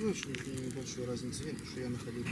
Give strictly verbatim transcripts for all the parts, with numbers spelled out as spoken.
Ну, очень небольшой разницы нет, потому что я находил.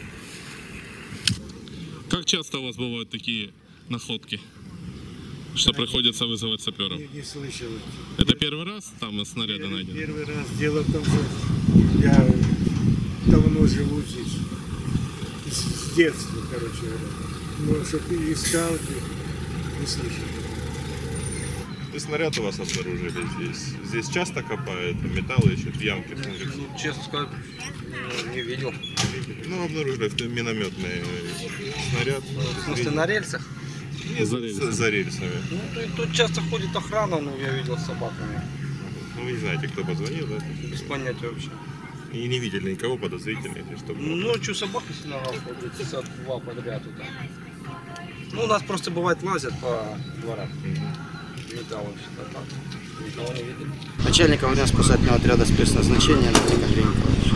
Как часто у вас бывают такие находки, что приходится вызывать саперов? Не, не слышал. Это первый раз там снаряды найдены? Первый раз. Дело в том, что я давно живу здесь. С, с детства, короче говоря. Ну, чтобы искал, не слышал. И снаряд у вас обнаружили здесь. Здесь часто копают металл, ищут ямки. Ну, честно сказать, не видел. Ну, обнаружили минометный снаряд. В смысле, на рельсах? Нет, За за, рельсами. за рельсами. Ну, тут, тут часто ходит охрана, но я видел с собаками. Ну, вы не знаете, кто позвонил, да? Без понятия вообще. И не видели никого подозрительного, чтобы... Ночью собака с нога ходит, часа два подряд туда. Ну, у нас просто бывает лазят по дворам. Металлом всегда так. Никого не видели. Начальника военно-спасательного отряда спецназначения Андрей Николаевич.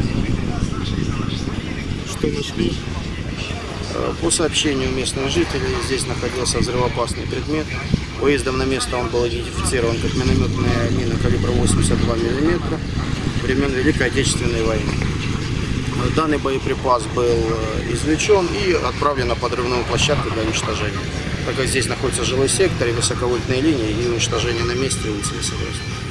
Что нашли? По сообщению местных жителей, здесь находился взрывоопасный предмет. Выездом на место он был идентифицирован как минометная мина калибра восемьдесят два миллиметра времен Великой Отечественной войны. Данный боеприпас был извлечен и отправлен на подрывную площадку для уничтожения, так как здесь находится жилой сектор и высоковольтные линии, и уничтожение на месте улицы Лесогорской.